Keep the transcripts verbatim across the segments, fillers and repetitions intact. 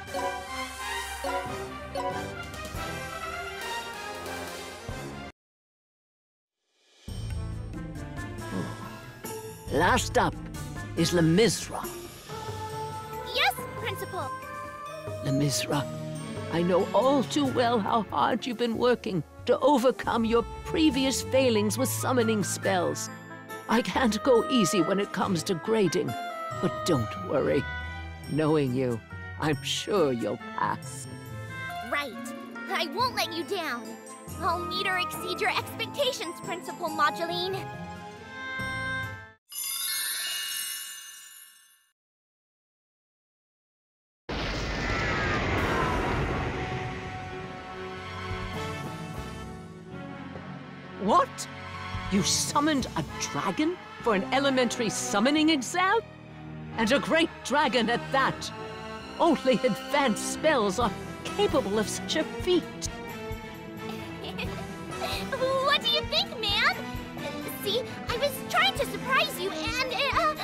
Last up is Le Misra. Yes, Principal. Le Misra, I know all too well how hard you've been working to overcome your previous failings with summoning spells. I can't go easy when it comes to grading, but don't worry. Knowing you, I'm sure you'll pass. Right. I won't let you down. I'll meet or exceed your expectations, Principal Moduline. What? You summoned a dragon for an elementary summoning exam? And a great dragon at that! Only advanced spells are capable of such a feat. What do you think, man? See, I was trying to surprise you and, uh...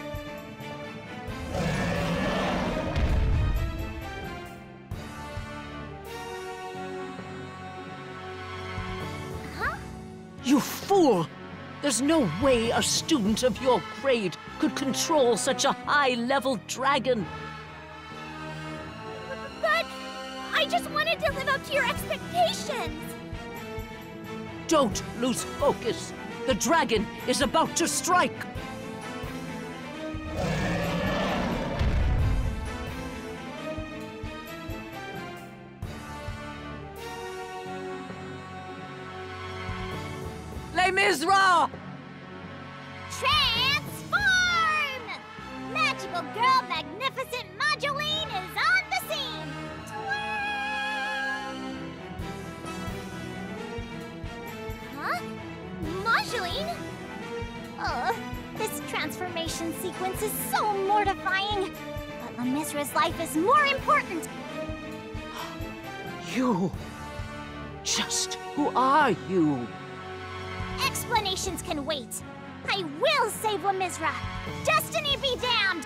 Huh? You fool! There's no way a student of your grade could control such a high-level dragon. But I just wanted to live up to your expectations. Don't lose focus. The dragon is about to strike. Les Misra! Transform! Magical Girl Magnificent Moduline is on the scene! Huh? Moduline? Ugh, this transformation sequence is so mortifying. But Le Misra's life is more important. You? Just who are you? Explanations can wait. I will save Le Misra. Destiny be damned!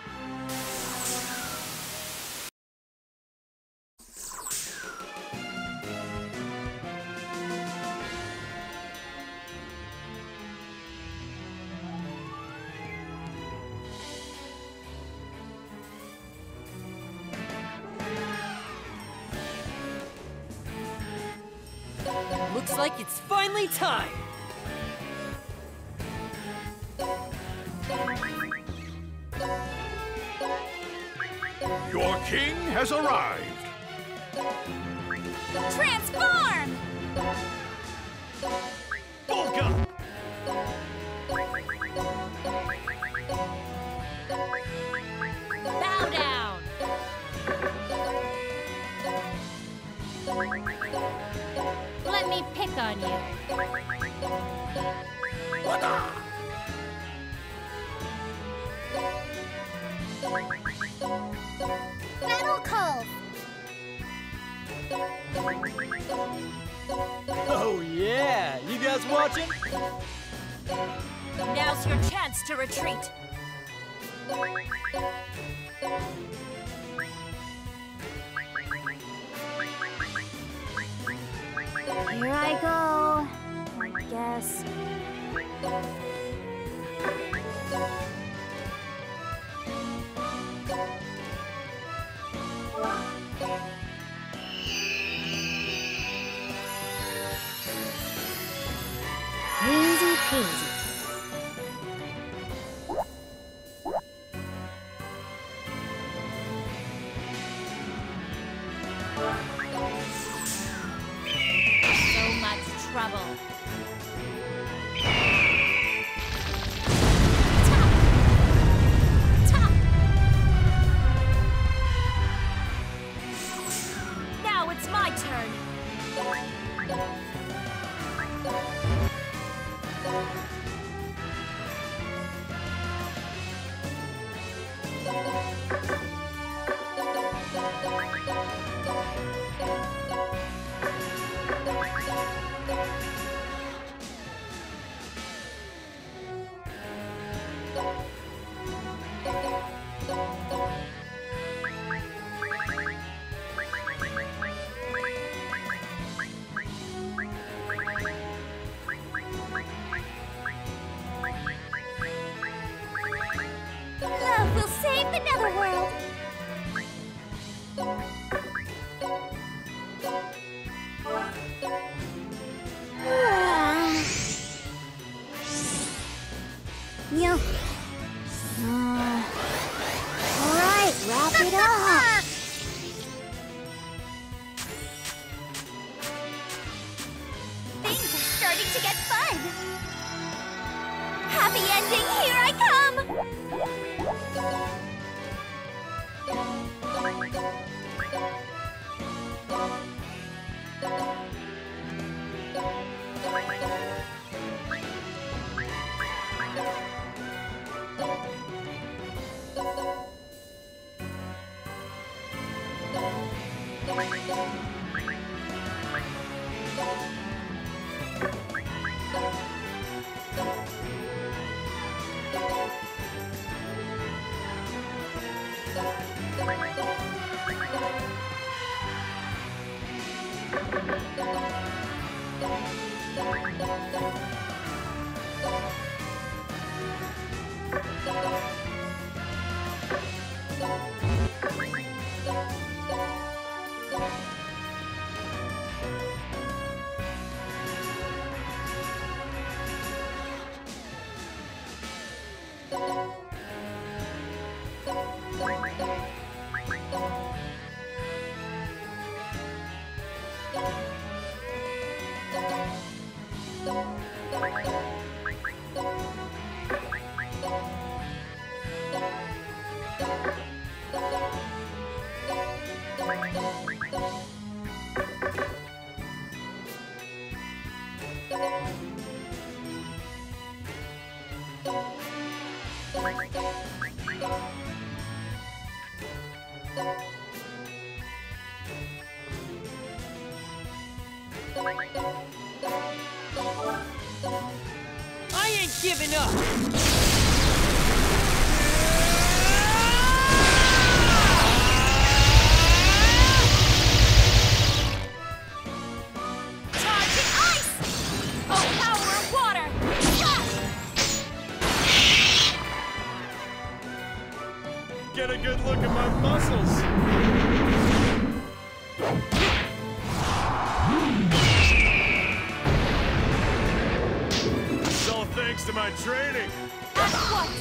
Looks like it's finally time! Your king has arrived! Transform! Bulk up! Bow down! Let me pick on you. Battle Cove! Oh yeah, you guys watching? Now's your chance to retreat. Here I go, I guess. Easy peasy. So much trouble. Top! Top! Now it's my turn. it up! Things are starting to get fun! Happy ending, here I I ain't giving up! Charging ice! Oh, power of water! Get a good look at my muscles! It's all thanks to my training. At once!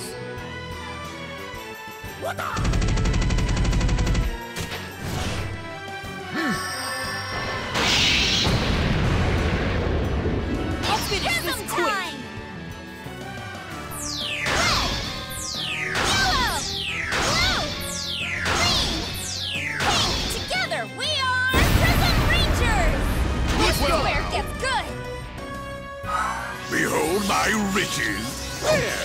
What the? Let's finish this quick! time! Red! Yellow! Blue! Green! Pink! Together, we are Prism Rangers! This is where it gets good! Behold my riches. There.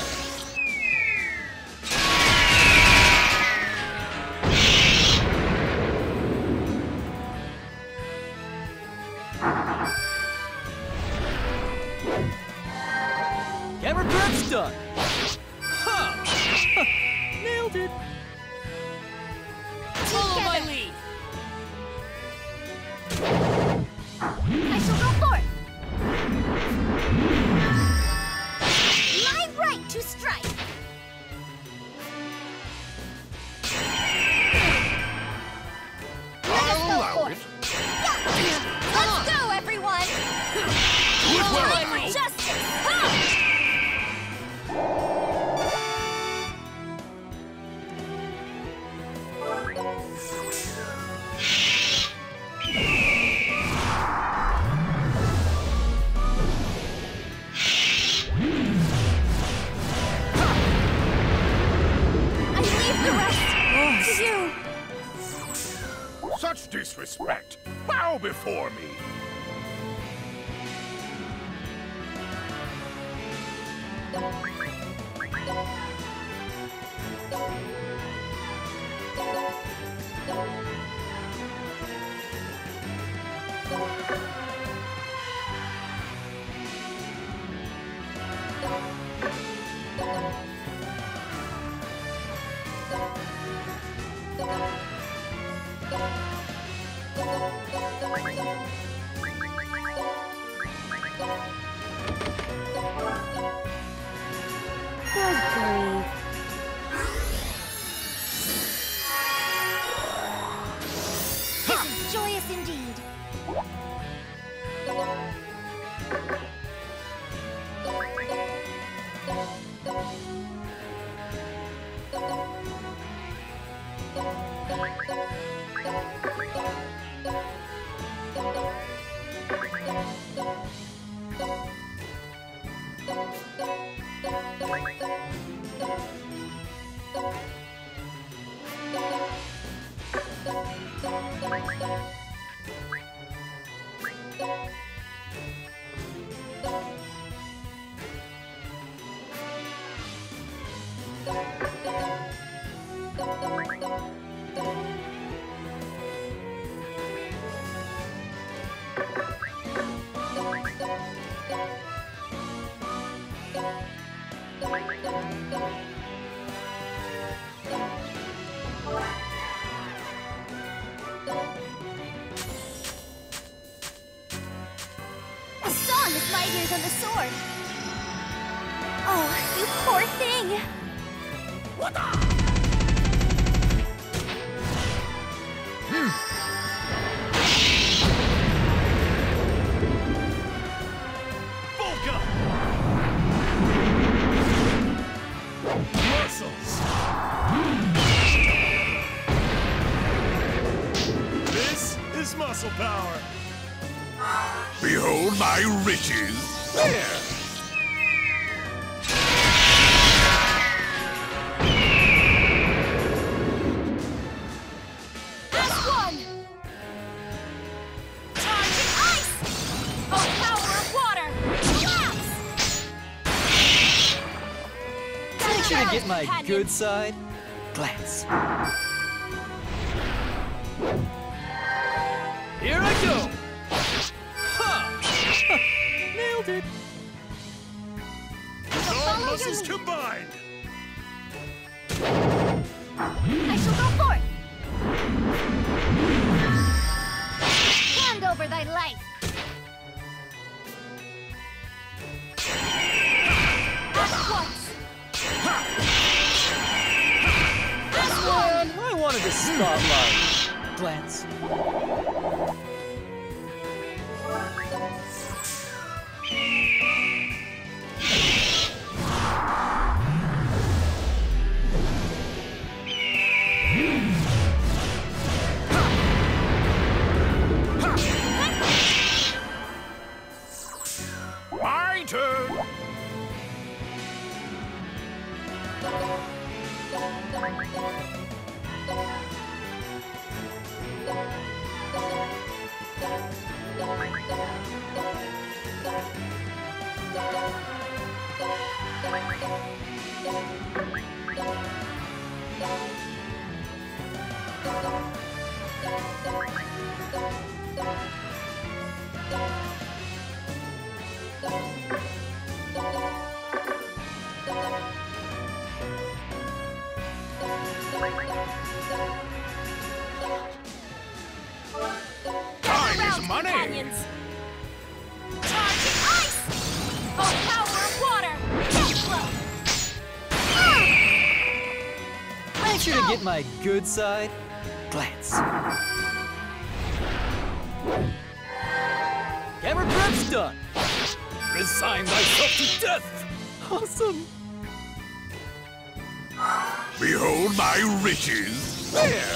Camera prep's done! Ha! Nailed it! Follow my lead! I shall go forth! My right to strike! I'll allow it. Let's go, everyone! Do it well. Fight for justice! Ha! I leave the rest to you! Such disrespect. Bow before me. Good grief. This is joyous indeed. A song is mightier than the sword. Oh, you poor thing. Volga! Muscles! This is muscle power. Behold my riches. There! As one! Charging ice! Oh, power of water! Collapse! Make sure to get my Companion. good side. Glance. Here I go! Ha! Nailed it! Follow All your muscles lead. combined! I shall go forth. Hand over thy life. At once! As Man, one! I wanted the spotlight. Glance. My turn. Time is money. Companions. Charging ice! Oh, power of water! Death blow! Make sure to get my good side. Glance. Camera prep's done. Resign thyself to death. Awesome. Behold my riches. There!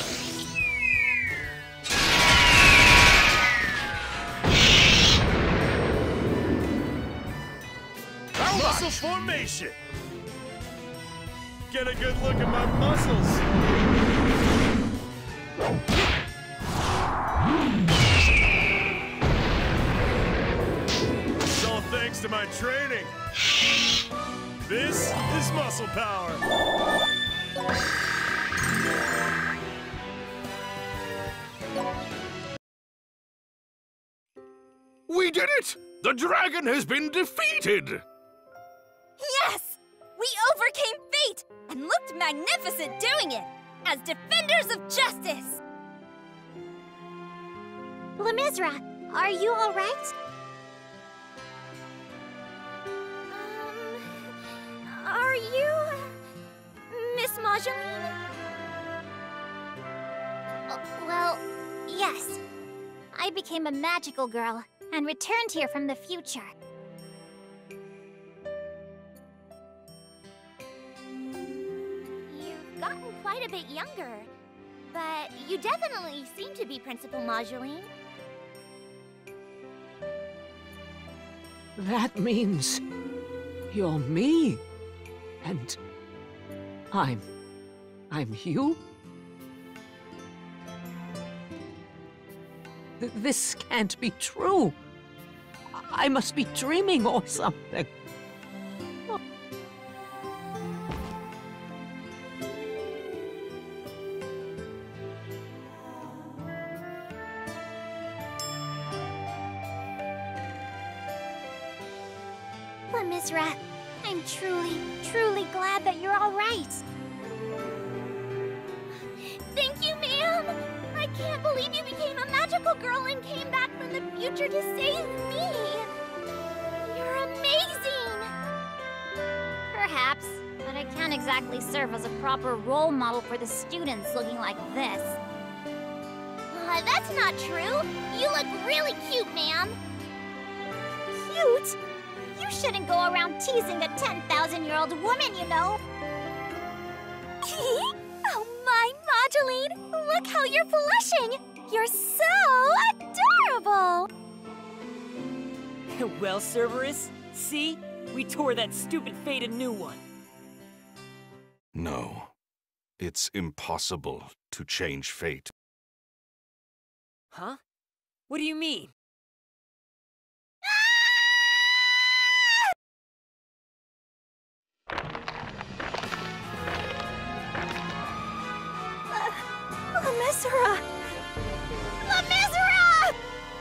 How Muscle much? formation. Get a good look at my muscles. It's all thanks to my training. This is muscle power. We did it! The dragon has been defeated! Yes! We overcame fate and looked magnificent doing it as defenders of justice! Lemizra, are you all right? Um, are you Miss Marjorie? Uh, well, yes. I became a magical girl and returned here from the future. You've gotten quite a bit younger. but you definitely seem to be Principal Marjoline. That means you're me. And I'm... I'm you? Th- This can't be true. I must be dreaming or something. But Misra, I'm truly, truly glad that you're all right. Thank you, ma'am! I can't believe you became a magical girl and came back from the future to save me! You're amazing! Perhaps, but I can't exactly serve as a proper role model for the students looking like this. Uh, that's not true! You look really cute, ma'am! Cute? You shouldn't go around teasing a ten thousand year old woman, you know! Oh my, Marjoline! Look how you're blushing! You're so adorable! Well, Cerberus, see? We tore that stupid fate a new one. No. It's impossible to change fate. Huh? What do you mean? Lemessera! Lemessera!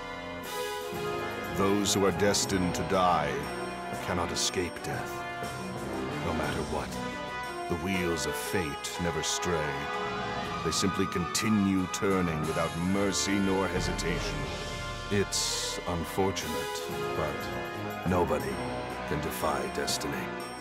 Those who are destined to die cannot escape death. No matter what, the wheels of fate never stray. They simply continue turning without mercy nor hesitation. It's unfortunate, but nobody can defy destiny.